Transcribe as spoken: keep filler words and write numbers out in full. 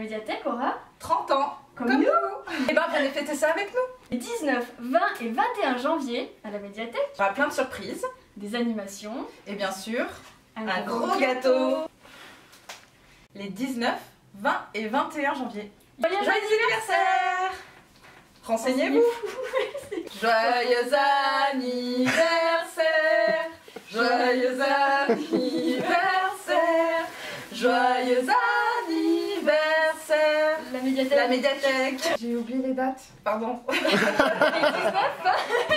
médiathèque aura trente ans. comme, Comme nous. nous. Et ben venez fêter ça avec nous. Les dix-neuf, vingt et vingt et un janvier à la médiathèque, Il y aura plein de surprises. des animations, Et bien sûr, un, un gros gâteau. Les dix-neuf, vingt et vingt et un janvier. Joyeux Joyeux anniversaire! Renseignez-vous! Joyeux anniversaire! Joyeux anniversaire! Joyeux anniversaire! La médiathèque. La médiathèque! J'ai oublié les dates, pardon. Les dix-neuf